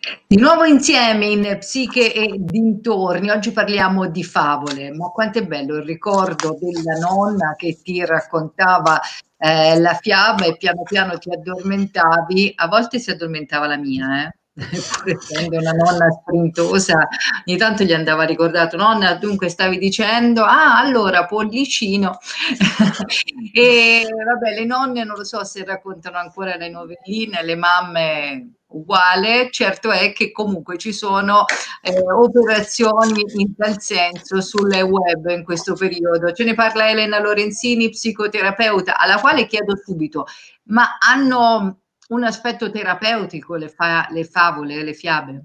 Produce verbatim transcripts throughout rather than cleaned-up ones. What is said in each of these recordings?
Di nuovo insieme in Psiche e dintorni. Oggi parliamo di favole, ma quanto è bello il ricordo della nonna che ti raccontava eh, la fiaba e piano piano ti addormentavi. A volte si addormentava la mia, eh. Pur essendo una nonna sprintosa, ogni tanto gli andava ricordato: nonna, dunque stavi dicendo, ah, allora pollicino. E vabbè, le nonne non lo so se raccontano ancora le novelline, le mamme uguale. Certo è che comunque ci sono eh, operazioni in tal senso sulle web in questo periodo. Ce ne parla Elena Lorenzini, psicoterapeuta, alla quale chiedo subito: ma hanno un aspetto terapeutico le, fa- le favole, le fiabe?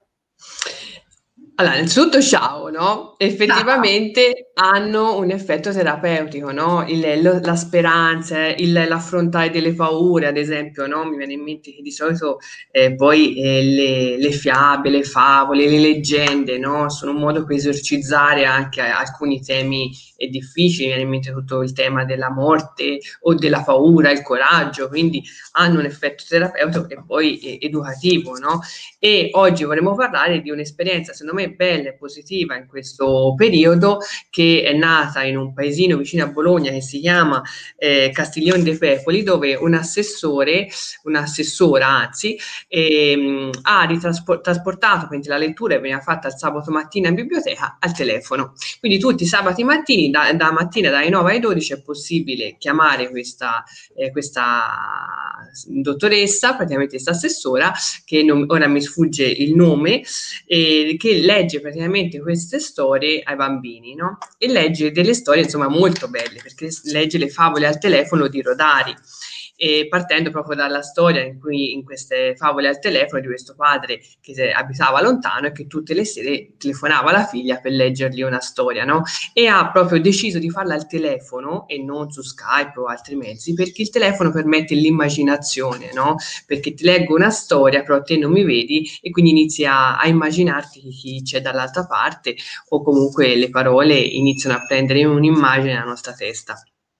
Allora, innanzitutto ciao, no? Ciao. Effettivamente hanno un effetto terapeutico, no? Il- lo- la speranza, il- l'affrontare delle paure, ad esempio, no? Mi viene in mente che di solito eh, poi eh, le, le fiabe, le favole, le leggende, no? Sono un modo per esorcizzare anche alcuni temi eh, difficili, mi viene in mente tutto il tema della morte o della paura, il coraggio, quindi hanno un effetto terapeutico e poi eh, educativo, no? E oggi vorremmo parlare di un'esperienza, secondo me, bella e positiva in questo periodo, che è nata in un paesino vicino a Bologna che si chiama eh, Castiglione dei Pepoli, dove un assessore, un'assessora anzi, ehm, ha ritrasportato, quindi la lettura che veniva fatta il sabato mattina in biblioteca, al telefono. Quindi tutti i sabati mattini, da, da mattina dalle nove alle dodici, è possibile chiamare questa, eh, questa dottoressa, praticamente questa assessora, che non, ora mi sfugge il nome, eh, che legge praticamente queste storie ai bambini, no? E legge delle storie insomma molto belle, perché legge le favole al telefono di Rodari, e partendo proprio dalla storia in cui in queste favole al telefono di questo padre che abitava lontano e che tutte le sere telefonava alla figlia per leggergli una storia, no? E ha proprio deciso di farla al telefono e non su Skype o altri mezzi, perché il telefono permette l'immaginazione, no? Perché ti leggo una storia, però te non mi vedi e quindi inizi a, a immaginarti chi c'è dall'altra parte, o comunque le parole iniziano a prendere un'immagine nella nostra testa.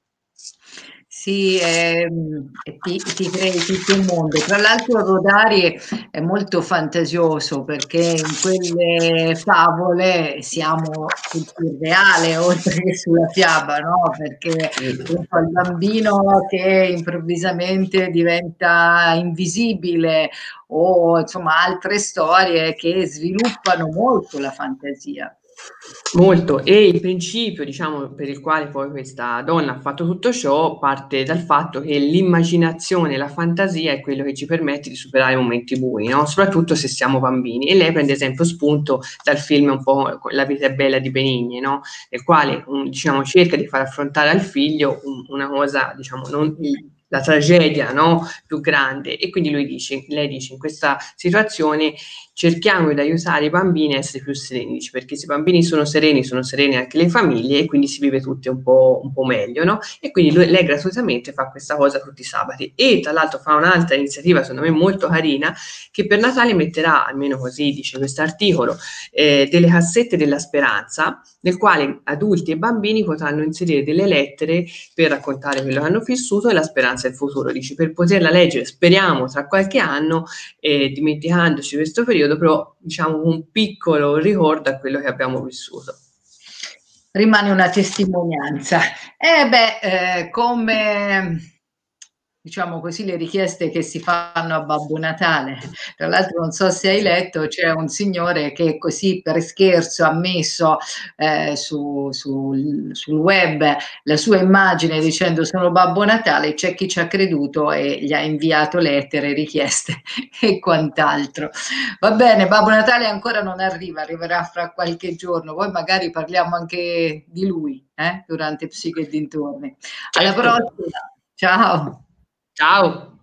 Sì, ehm, e ti, ti crei tutto un mondo. Tra l'altro Rodari è molto fantasioso perché in quelle favole siamo sul surreale oltre che sulla fiaba, no? Perché penso al bambino che improvvisamente diventa invisibile o insomma altre storie che sviluppano molto la fantasia. Molto, e il principio, diciamo, per il quale poi questa donna ha fatto tutto ciò parte dal fatto che l'immaginazione, la fantasia è quello che ci permette di superare i momenti bui, no? Soprattutto se siamo bambini. E lei prende esempio spunto dal film un po' La vita è bella di Benigni, no? Nel quale, um, diciamo, cerca di far affrontare al figlio un- una cosa, diciamo, non la tragedia, no? Più grande. E quindi lui dice, lei dice, in questa situazione cerchiamo di aiutare i bambini a essere più sereni, perché se i bambini sono sereni, sono serene anche le famiglie e quindi si vive tutti un po', un po' meglio, no? E quindi lui, lei gratuitamente fa questa cosa tutti i sabati. E tra l'altro fa un'altra iniziativa, secondo me molto carina, che per Natale metterà, almeno così dice questo articolo, eh, delle cassette della speranza, nel quale adulti e bambini potranno inserire delle lettere per raccontare quello che hanno vissuto e la speranza del futuro. Dice, per poterla leggere, speriamo, tra qualche anno, eh, dimenticandoci questo periodo, però diciamo un piccolo ricordo a quello che abbiamo vissuto. Rimane una testimonianza. Eh beh, eh, come diciamo così, le richieste che si fanno a Babbo Natale. Tra l'altro non so se hai letto, c'è un signore che così per scherzo ha messo eh, su, sul, sul web la sua immagine dicendo sono Babbo Natale, c'è chi ci ha creduto e gli ha inviato lettere, richieste e quant'altro. Va bene, Babbo Natale ancora non arriva, arriverà fra qualche giorno, poi magari parliamo anche di lui eh, durante Psiche e dintorni. Alla Certo. prossima, ciao! Ciao.